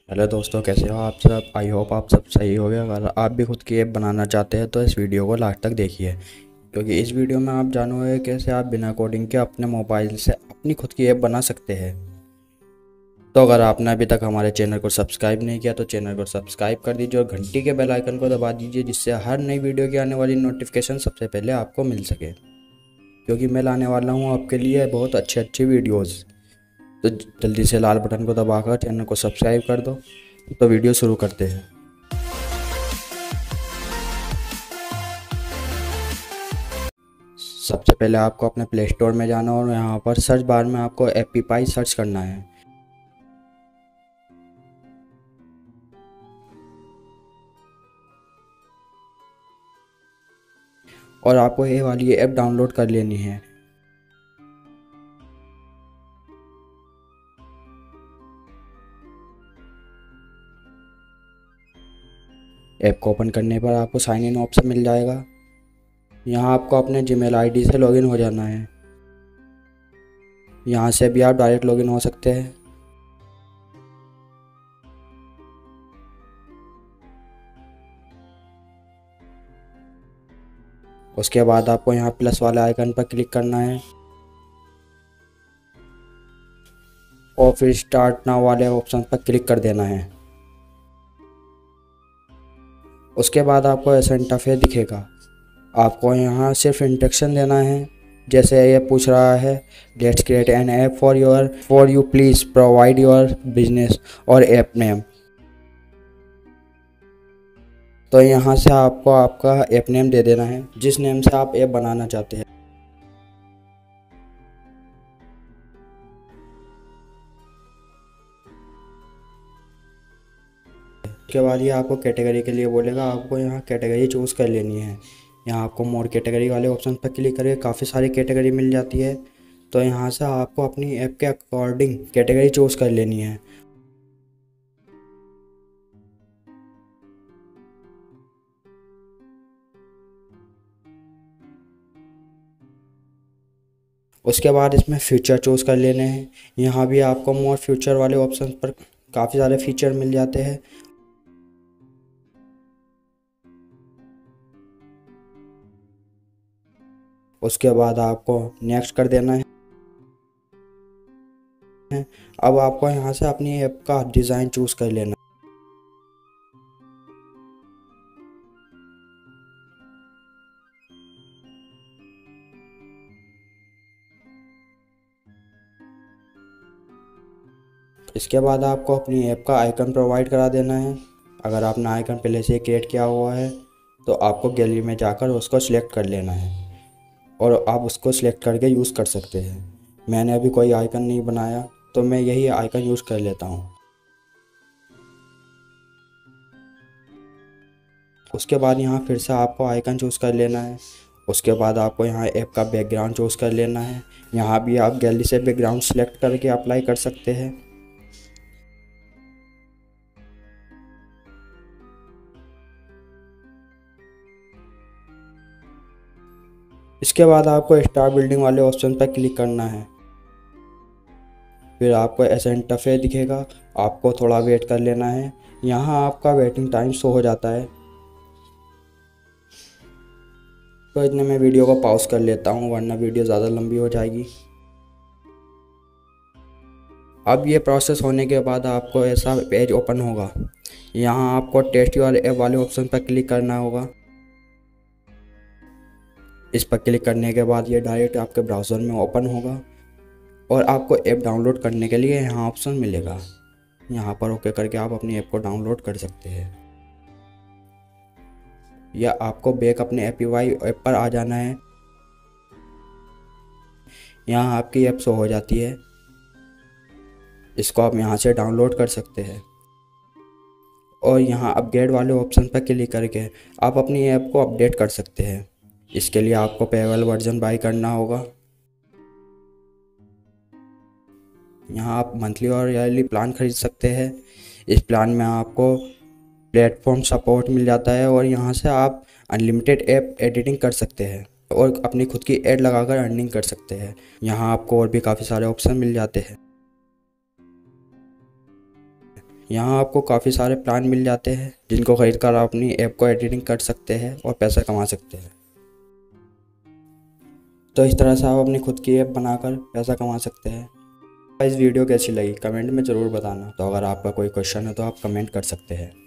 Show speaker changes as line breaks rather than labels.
Hello दोस्तों, कैसे हो आप सब। आई होप आप सब सही हो गए। अगर आप भी खुद की ऐप बनाना चाहते हैं तो इस वीडियो को लास्ट तक देखिए, क्योंकि इस वीडियो में आप जानोगे कैसे आप बिना कोडिंग के अपने मोबाइल से अपनी खुद की ऐप बना सकते हैं। तो अगर आपने अभी तक हमारे चैनल को सब्सक्राइब नहीं किया तो चैनल को सब्सक्राइब कर दीजिए और घंटी के बेल आइकन को दबा दीजिए, जिससे हर नई वीडियो की आने वाली नोटिफिकेशन सबसे पहले आपको मिल सके, क्योंकि मैं लाने वाला हूँ आपके लिए बहुत अच्छे अच्छे वीडियोज़। तो जल्दी से लाल बटन को दबाकर चैनल को सब्सक्राइब कर दो। तो वीडियो शुरू करते हैं। सबसे पहले आपको अपने प्ले स्टोर में जाना और यहाँ पर सर्च बार में आपको एप्पीपाई सर्च करना है। और आपको ये वाली ऐप डाउनलोड कर लेनी है। ऐप को ओपन करने पर आपको साइन इन ऑप्शन मिल जाएगा। यहाँ आपको अपने जीमेल आईडी से लॉगिन हो जाना है। यहाँ से भी आप डायरेक्ट लॉगिन हो सकते हैं। उसके बाद आपको यहाँ प्लस वाले आइकन पर क्लिक करना है और फिर स्टार्ट नाउ वाले ऑप्शन पर क्लिक कर देना है। उसके बाद आपको ऐसा इंटरफेस दिखेगा। आपको यहाँ सिर्फ इंस्ट्रक्शन देना है, जैसे ये पूछ रहा है let's create an app for you please provide your business और ऐप नेम। तो यहाँ से आपको आपका ऐप नेम दे देना है, जिस नेम से आप ऐप बनाना चाहते हैं। उसके बाद ये आपको कैटेगरी के लिए बोलेगा। आपको यहाँ कैटेगरी चूज़ कर लेनी है। यहाँ आपको मोर कैटेगरी वाले ऑप्शन पर क्लिक करके काफ़ी सारी कैटेगरी मिल जाती है। तो यहाँ से आपको अपनी ऐप के अकॉर्डिंग कैटेगरी चूज़ कर लेनी है। उसके बाद इसमें फीचर चूज़ कर लेने हैं। यहाँ भी आपको मोर फ्यूचर वाले ऑप्शन पर काफ़ी सारे फीचर मिल जाते हैं। उसके बाद आपको नेक्स्ट कर देना है। अब आपको यहाँ से अपनी ऐप का डिज़ाइन चूज़ कर लेना। इसके बाद आपको अपनी ऐप का आइकन प्रोवाइड करा देना है। अगर आपने आइकन पहले से क्रिएट किया हुआ है तो आपको गैलरी में जाकर उसको सिलेक्ट कर लेना है और आप उसको सिलेक्ट करके यूज़ कर सकते हैं। मैंने अभी कोई आइकन नहीं बनाया तो मैं यही आइकन यूज़ कर लेता हूँ। उसके बाद यहाँ फिर से आपको आइकन चूज़ कर लेना है। उसके बाद आपको यहाँ ऐप का बैकग्राउंड चूज़ कर लेना है। यहाँ भी आप गैलरी से बैकग्राउंड सेलेक्ट करके अप्लाई कर सकते हैं। इसके बाद आपको स्टार बिल्डिंग वाले ऑप्शन पर क्लिक करना है। फिर आपको ऐसा इंटरफेस दिखेगा। आपको थोड़ा वेट कर लेना है। यहाँ आपका वेटिंग टाइम शो हो जाता है। तो इतने में वीडियो को पॉज कर लेता हूँ, वरना वीडियो ज़्यादा लंबी हो जाएगी। अब ये प्रोसेस होने के बाद आपको ऐसा पेज ओपन होगा। यहाँ आपको टेस्ट योर ऐप वाले ऑप्शन पर क्लिक करना होगा। इस पर क्लिक करने के बाद ये डायरेक्ट आपके ब्राउज़र में ओपन होगा और आपको ऐप डाउनलोड करने के लिए यहाँ ऑप्शन मिलेगा। यहाँ पर ओके करके आप अपनी ऐप को डाउनलोड कर सकते हैं, या आपको बैक अपने एपीवाई ऐप पर आ जाना है। यहाँ आपकी ऐप शो हो जाती है। इसको आप यहाँ से डाउनलोड कर सकते हैं और यहाँ अपग्रेड वाले ऑप्शन पर क्लिक करके आप अपनी ऐप को अपडेट कर सकते हैं। इसके लिए आपको पेबल वर्जन बाई करना होगा। यहाँ आप मंथली और ईयरली प्लान खरीद सकते हैं। इस प्लान में आपको प्लेटफॉर्म सपोर्ट मिल जाता है और यहाँ से आप अनलिमिटेड ऐप एडिटिंग कर सकते हैं और अपनी खुद की ऐड लगाकर अर्निंग कर सकते हैं। यहाँ आपको और भी काफ़ी सारे ऑप्शन मिल जाते हैं। यहाँ आपको काफ़ी सारे प्लान मिल जाते हैं जिनको खरीद कर आप अपनी ऐप को एडिटिंग कर सकते हैं और पैसा कमा सकते हैं। तो इस तरह से आप अपनी खुद की ऐप बनाकर पैसा कमा सकते हैं। इस वीडियो कैसी लगी कमेंट में ज़रूर बताना। तो अगर आपका कोई क्वेश्चन है तो आप कमेंट कर सकते हैं।